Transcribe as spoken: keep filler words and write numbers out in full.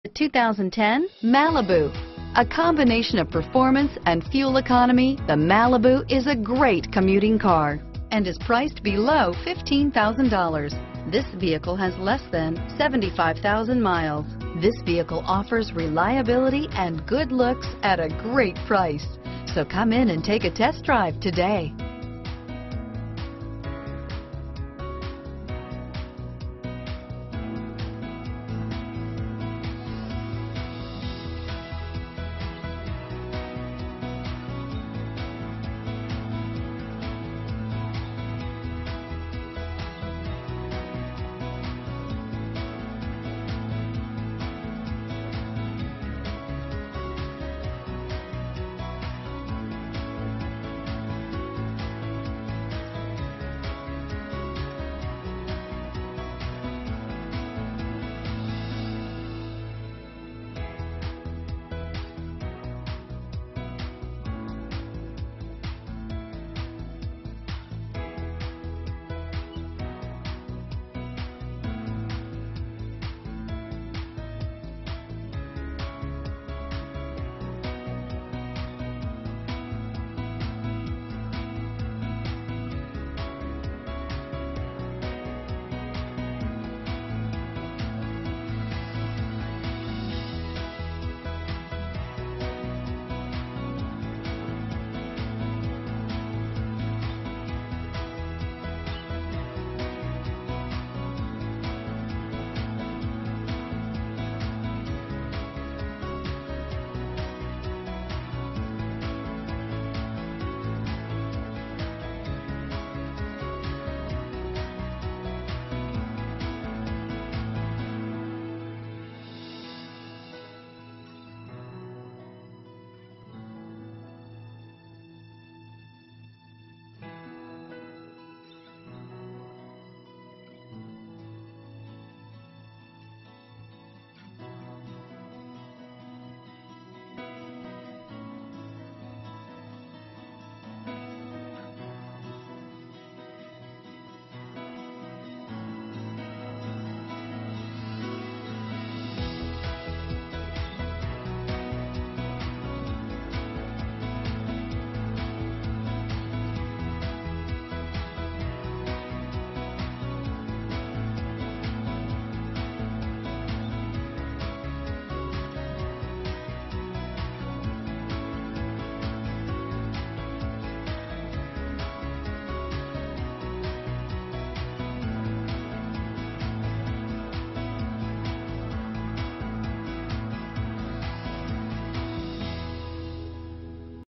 The two thousand ten Malibu. A combination of performance and fuel economy, the Malibu is a great commuting car and is priced below fifteen thousand dollars. This vehicle has less than seventy-five thousand miles. This vehicle offers reliability and good looks at a great price. So come in and take a test drive today.